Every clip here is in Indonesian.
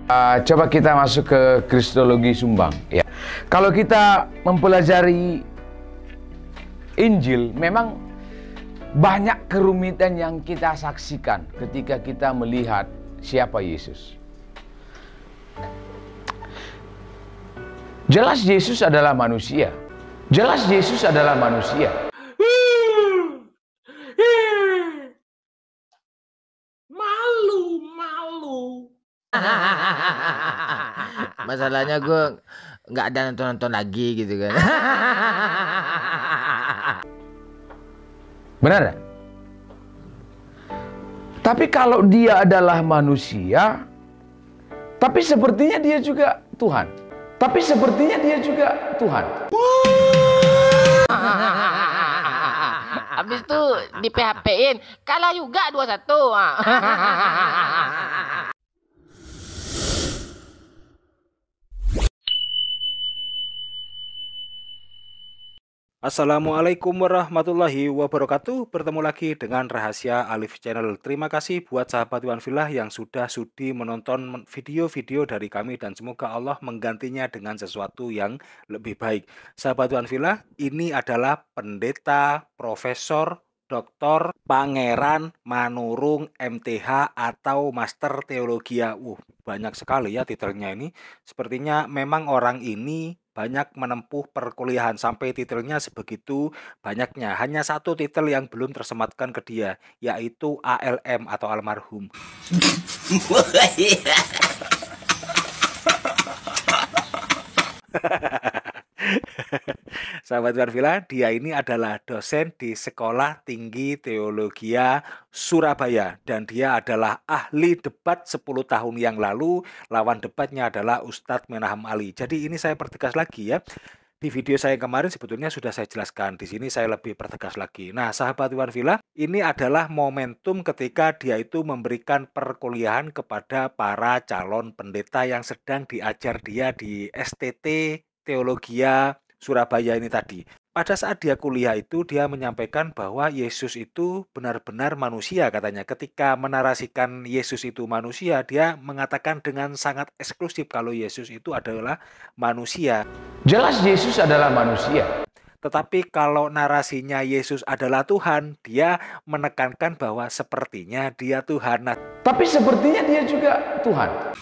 Coba kita masuk ke Kristologi Sumbang. Ya. Kalau kita mempelajari Injil, memang banyak kerumitan yang kita saksikan ketika kita melihat siapa Yesus. Jelas Yesus adalah manusia. Jelas Yesus adalah manusia. Malu. Masalahnya gue nggak ada nonton lagi gitu kan. Benar gak? Tapi kalau dia adalah manusia, tapi sepertinya dia juga Tuhan. Tapi sepertinya dia juga Tuhan. Habis itu di PHP-in, kalah juga 2-1. Assalamualaikum warahmatullahi wabarakatuh. Bertemu lagi dengan Rahasia Alif Channel. Terima kasih buat sahabat Iwan Villa yang sudah sudi menonton video-video dari kami, dan semoga Allah menggantinya dengan sesuatu yang lebih baik. Sahabat Iwan Villa, ini adalah Pendeta Profesor Dr. Pangeran Manurung MTH atau Master Teologia. Banyak sekali ya titelnya ini. Sepertinya memang orang ini banyak menempuh perkuliahan sampai titelnya sebegitu banyaknya. Hanya satu titel yang belum tersematkan ke dia, yaitu ALM atau almarhum. Sahabat Iwan Villa, dia ini adalah dosen di Sekolah Tinggi Teologia Surabaya, dan dia adalah ahli debat 10 tahun yang lalu. Lawan debatnya adalah Ustadz Menahem Ali. Jadi ini saya pertegas lagi ya. Di video saya kemarin sebetulnya sudah saya jelaskan. Di sini saya lebih pertegas lagi. Nah, sahabat Iwan Villa, ini adalah momentum ketika dia itu memberikan perkuliahan kepada para calon pendeta yang sedang diajar dia di STT Teologia Surabaya ini tadi. Pada saat dia kuliah itu, dia menyampaikan bahwa Yesus itu benar-benar manusia katanya. Ketika menarasikan Yesus itu manusia, dia mengatakan dengan sangat eksklusif kalau Yesus itu adalah manusia. Jelas Yesus adalah manusia. Tetapi kalau narasinya Yesus adalah Tuhan, dia menekankan bahwa sepertinya dia Tuhan. Nah, tapi sepertinya dia juga Tuhan.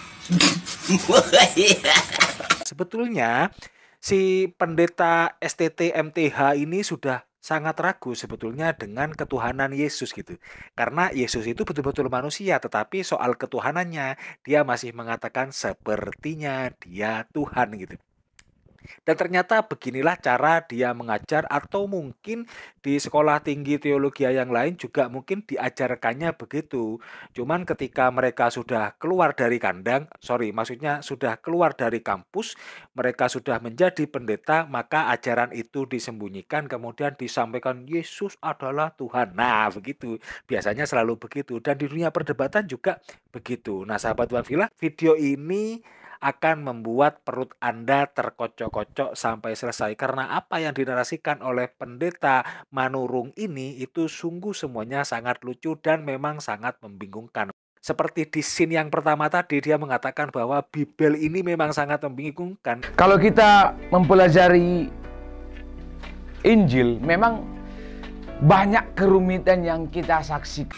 Sebetulnya si pendeta STT MTH ini sudah sangat ragu sebetulnya dengan ketuhanan Yesus gitu. Karena Yesus itu betul-betul manusia, tetapi soal ketuhanannya dia masih mengatakan sepertinya dia Tuhan gitu. Dan ternyata beginilah cara dia mengajar, atau mungkin di sekolah tinggi teologi yang lain juga mungkin diajarkannya begitu. Cuman ketika mereka sudah keluar dari kandang, maksudnya sudah keluar dari kampus, mereka sudah menjadi pendeta, maka ajaran itu disembunyikan, kemudian disampaikan Yesus adalah Tuhan. Nah, begitu. Biasanya selalu begitu. Dan di dunia perdebatan juga begitu. Nah, sahabat Iwan Villa, video ini akan membuat perut Anda terkocok-kocok sampai selesai. Karena apa yang dinarasikan oleh pendeta Manurung ini itu sungguh semuanya sangat lucu dan memang sangat membingungkan. Seperti di scene yang pertama tadi, dia mengatakan bahwa Bible ini memang sangat membingungkan. Kalau kita mempelajari Injil, memang banyak kerumitan yang kita saksikan.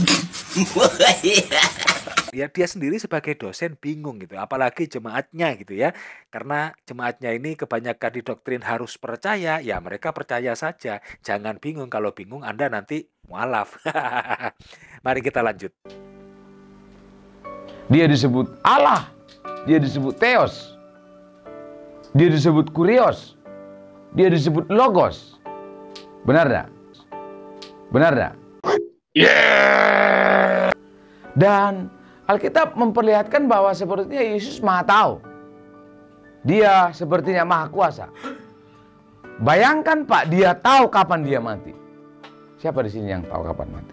Ya, dia sendiri sebagai dosen bingung gitu, apalagi jemaatnya gitu ya. Karena jemaatnya ini kebanyakan didoktrin harus percaya, ya mereka percaya saja. Jangan bingung, kalau bingung Anda nanti mualaf. Mari kita lanjut. Dia disebut Allah, dia disebut Theos, dia disebut Kurios, dia disebut Logos. Benar tak? Benar tak? Yeah! Dan Alkitab memperlihatkan bahwa sepertinya Yesus Maha Tahu. Dia sepertinya Maha Kuasa. Bayangkan Pak, dia tahu kapan dia mati. Siapa di sini yang tahu kapan mati?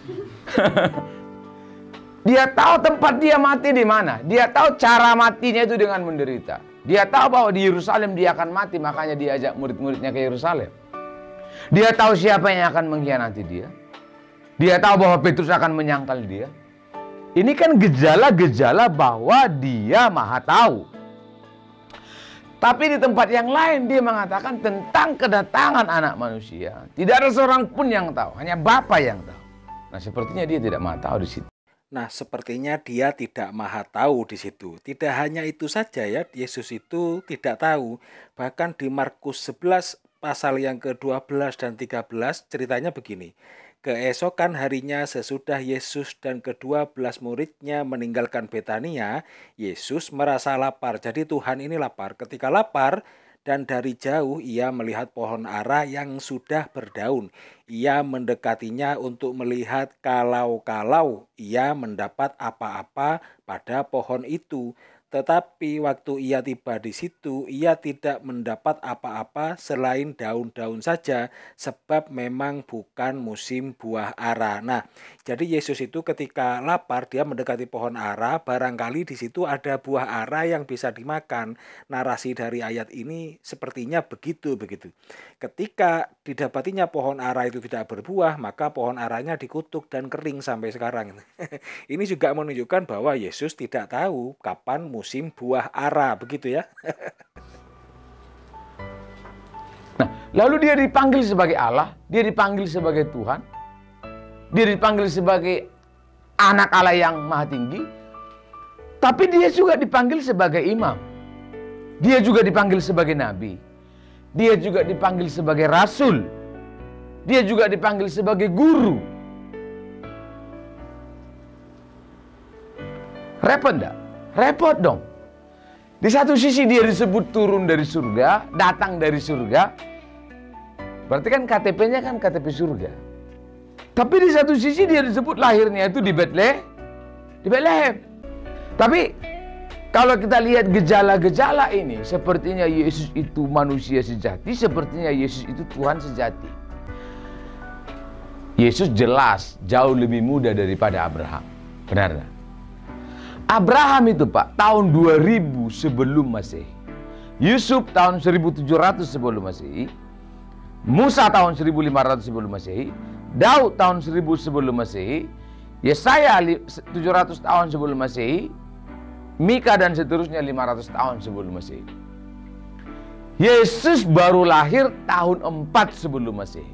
Dia tahu tempat dia mati di mana. Dia tahu cara matinya itu dengan menderita. Dia tahu bahwa di Yerusalem dia akan mati, makanya dia ajak murid-muridnya ke Yerusalem. Dia tahu siapa yang akan mengkhianati dia. Dia tahu bahwa Petrus akan menyangkal dia. Ini kan gejala-gejala bahwa dia maha tahu. Tapi di tempat yang lain dia mengatakan tentang kedatangan anak manusia. Tidak ada seorang pun yang tahu, hanya Bapa yang tahu. Nah, sepertinya dia tidak maha tahu di situ. Nah, sepertinya dia tidak maha tahu di situ. Tidak hanya itu saja ya, Yesus itu tidak tahu. Bahkan di Markus 11 pasal yang ke-12 dan 13 ceritanya begini. Keesokan harinya sesudah Yesus dan ke-12 muridnya meninggalkan Betania, Yesus merasa lapar. Jadi Tuhan ini lapar. Ketika lapar dan dari jauh ia melihat pohon ara yang sudah berdaun. Ia mendekatinya untuk melihat kalau-kalau ia mendapat apa-apa pada pohon itu. Tetapi waktu ia tiba di situ, ia tidak mendapat apa-apa selain daun-daun saja, sebab memang bukan musim buah ara. Nah, jadi Yesus itu ketika lapar, dia mendekati pohon ara, barangkali di situ ada buah ara yang bisa dimakan. Narasi dari ayat ini sepertinya begitu. Ketika didapatinya pohon ara itu tidak berbuah, maka pohon aranya dikutuk dan kering sampai sekarang. Ini juga menunjukkan bahwa Yesus tidak tahu kapan musim buah ara, begitu ya. Nah, lalu dia dipanggil sebagai Allah, dia dipanggil sebagai Tuhan, dia dipanggil sebagai anak Allah yang maha tinggi, tapi dia juga dipanggil sebagai imam. Dia juga dipanggil sebagai nabi. Dia juga dipanggil sebagai rasul. Dia juga dipanggil sebagai guru. Repot enggak? Repot dong. Di satu sisi dia disebut turun dari surga, datang dari surga. Berarti kan KTP-nya kan KTP surga. Tapi di satu sisi dia disebut lahirnya itu di Bethlehem. Tapi kalau kita lihat gejala-gejala ini, sepertinya Yesus itu manusia sejati, sepertinya Yesus itu Tuhan sejati. Yesus jelas jauh lebih muda daripada Abraham. Benar nggak? Abraham itu Pak, tahun 2000 sebelum Masehi. Yusuf tahun 1700 sebelum Masehi. Musa tahun 1500 sebelum Masehi. Daud tahun 1000 sebelum Masehi. Yesaya 700 tahun sebelum Masehi. Mika dan seterusnya 500 tahun sebelum Masehi. Yesus baru lahir tahun 4 sebelum Masehi.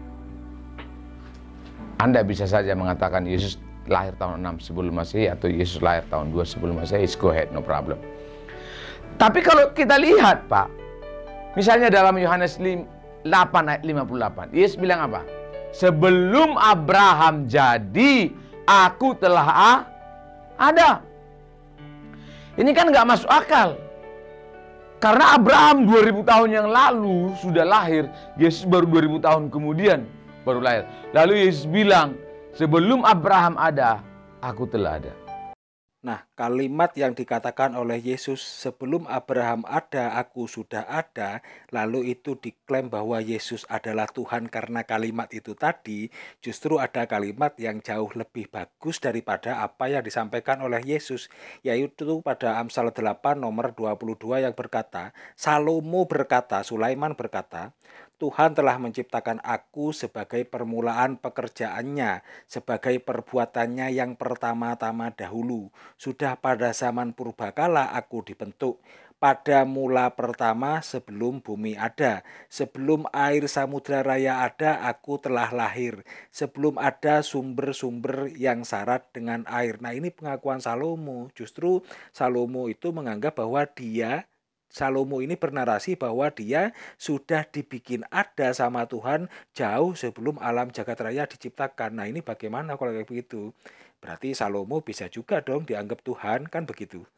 Anda bisa saja mengatakan Yesus lahir tahun 6 sebelum Masehi atau Yesus lahir tahun 2 sebelum Masehi, go ahead, no problem. Tapi kalau kita lihat Pak, misalnya dalam Yohanes 8 ayat 58, Yesus bilang apa? Sebelum Abraham jadi, aku telah ada. Ini kan nggak masuk akal. Karena Abraham 2000 tahun yang lalu sudah lahir, Yesus baru 2000 tahun kemudian baru lahir. Lalu Yesus bilang, sebelum Abraham ada, aku telah ada. Nah, kalimat yang dikatakan oleh Yesus, sebelum Abraham ada, aku sudah ada, lalu itu diklaim bahwa Yesus adalah Tuhan karena kalimat itu tadi, justru ada kalimat yang jauh lebih bagus daripada apa yang disampaikan oleh Yesus, yaitu pada Amsal 8 nomor 22 yang berkata, Salomo berkata, Sulaiman berkata, Tuhan telah menciptakan aku sebagai permulaan pekerjaannya, sebagai perbuatannya yang pertama-tama dahulu. Sudah pada zaman purbakala aku dibentuk, pada mula pertama sebelum bumi ada. Sebelum air samudra raya ada, aku telah lahir. Sebelum ada sumber-sumber yang syarat dengan air. Nah, ini pengakuan Salomo. Justru Salomo itu menganggap bahwa Salomo ini bernarasi bahwa dia sudah dibikin ada sama Tuhan jauh sebelum alam jagat raya diciptakan. Nah, ini bagaimana kalau kayak begitu? Berarti Salomo bisa juga dong dianggap Tuhan, kan begitu?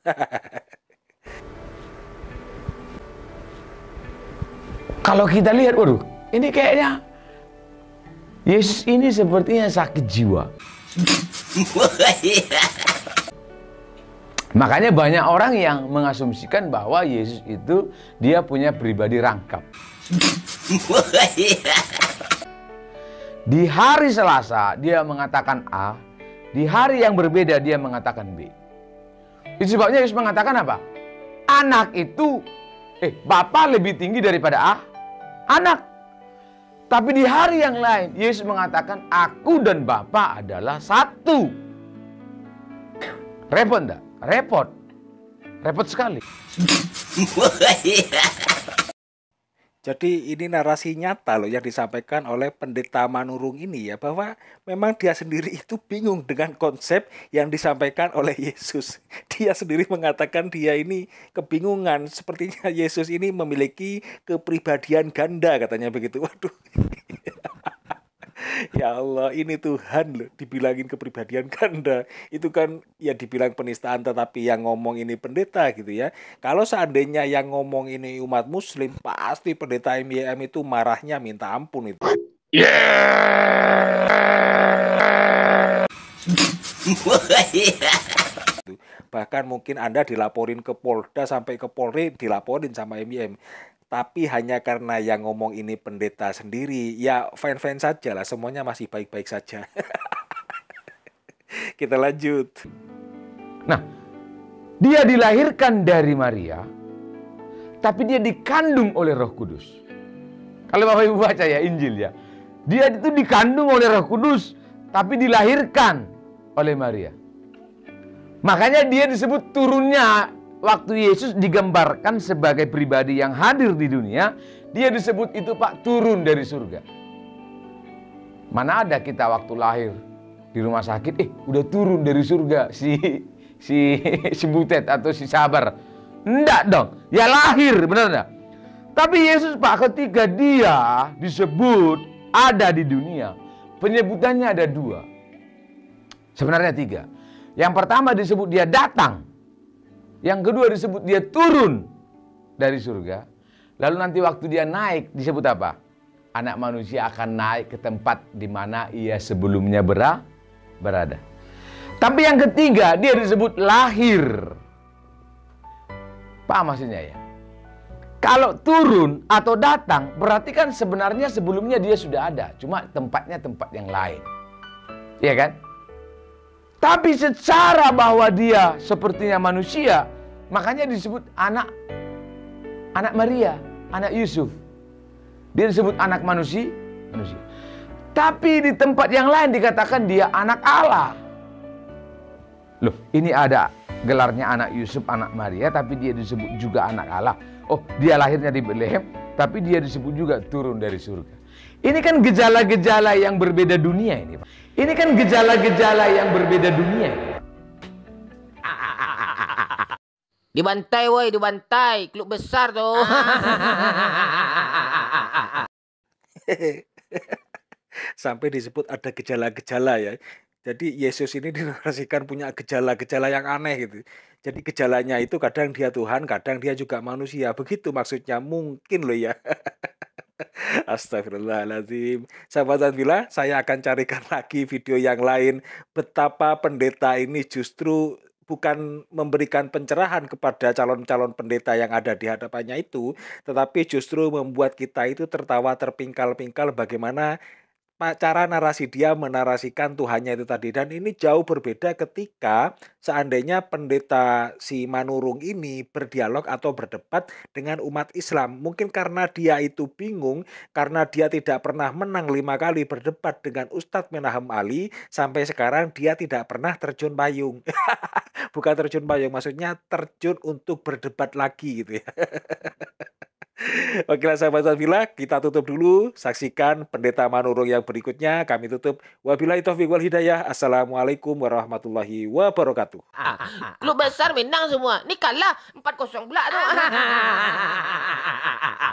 Kalau kita lihat, waduh, ini kayaknya Yesus ini sepertinya sakit jiwa. Makanya banyak orang yang mengasumsikan bahwa Yesus itu dia punya pribadi rangkap. Di hari Selasa dia mengatakan A, di hari yang berbeda dia mengatakan B. Itu sebabnya Yesus mengatakan apa? Anak itu, Bapa lebih tinggi daripada anak. Tapi di hari yang lain Yesus mengatakan aku dan Bapa adalah satu. Repot enggak? Repot. Repot sekali. Jadi ini narasi nyata loh yang disampaikan oleh pendeta Manurung ini ya, bahwa memang dia sendiri itu bingung dengan konsep yang disampaikan oleh Yesus. Dia sendiri mengatakan dia ini kebingungan, sepertinya Yesus ini memiliki kepribadian ganda katanya begitu. Waduh. Ya Allah, ini Tuhan loh, dibilangin kepribadian ganda. Itu kan ya dibilang penistaan, tetapi yang ngomong ini pendeta gitu ya. Kalau seandainya yang ngomong ini umat muslim, pasti pendeta MYM itu marahnya minta ampun itu. Bahkan mungkin Anda dilaporin ke Polda sampai ke Polri, dilaporin sama MYM. Tapi hanya karena yang ngomong ini pendeta sendiri, ya fine-fine saja lah, semuanya masih baik-baik saja. Kita lanjut. Nah, dia dilahirkan dari Maria, tapi dia dikandung oleh Roh Kudus. Kalau Bapak Ibu baca ya Injil ya, dia itu dikandung oleh Roh Kudus, tapi dilahirkan oleh Maria. Makanya dia disebut turunnya. Waktu Yesus digambarkan sebagai pribadi yang hadir di dunia, dia disebut itu Pak turun dari surga. Mana ada kita waktu lahir di rumah sakit, udah turun dari surga si Butet atau si Sabar. Enggak dong, ya lahir, benar enggak? Tapi Yesus Pak ketika dia disebut ada di dunia, penyebutannya ada dua. Sebenarnya tiga. Yang pertama disebut dia datang. Yang kedua disebut dia turun dari surga. Lalu nanti waktu dia naik disebut apa? Anak manusia akan naik ke tempat di mana ia sebelumnya berada. Tapi yang ketiga dia disebut lahir. Paham maksudnya ya? Kalau turun atau datang berarti kan sebenarnya sebelumnya dia sudah ada. Cuma tempatnya tempat yang lain. Iya kan? Tapi secara bahwa dia sepertinya manusia, makanya disebut anak Maria, anak Yusuf. Dia disebut anak manusia. Tapi di tempat yang lain dikatakan dia anak Allah. Loh, ini ada gelarnya anak Yusuf, anak Maria, tapi dia disebut juga anak Allah. Oh, dia lahirnya di Bethlehem, tapi dia disebut juga turun dari surga. Ini kan gejala-gejala yang berbeda dunia ini, Pak. Ini kan gejala-gejala yang berbeda dunia. Dibantai woi, dibantai. Klub besar tuh. Sampai disebut ada gejala-gejala ya. Jadi Yesus ini dinarasikan punya gejala-gejala yang aneh gitu. Jadi gejalanya itu kadang dia Tuhan, kadang dia juga manusia. Begitu maksudnya mungkin loh ya. Astagfirullahaladzim. Sahabat Zanvila, saya akan carikan lagi video yang lain betapa pendeta ini justru bukan memberikan pencerahan kepada calon-calon pendeta yang ada di hadapannya itu, tetapi justru membuat kita itu tertawa terpingkal-pingkal bagaimana cara narasi dia menarasikan Tuhannya itu tadi. Dan ini jauh berbeda ketika seandainya pendeta si Manurung ini berdialog atau berdebat dengan umat Islam. Mungkin karena dia itu bingung, karena dia tidak pernah menang 5 kali berdebat dengan Ustadz Menahem Ali, sampai sekarang dia tidak pernah terjun payung. Bukan terjun payung, maksudnya terjun untuk berdebat lagi gitu ya. Oke lah sahabat Zanvila, kita tutup dulu. Saksikan pendeta Manurung yang berikutnya. Kami tutup. Wabillahi taufiq wal hidayah. Assalamualaikum warahmatullahi wabarakatuh. Klub besar menang semua. Ni kalah 4-0 pula tu.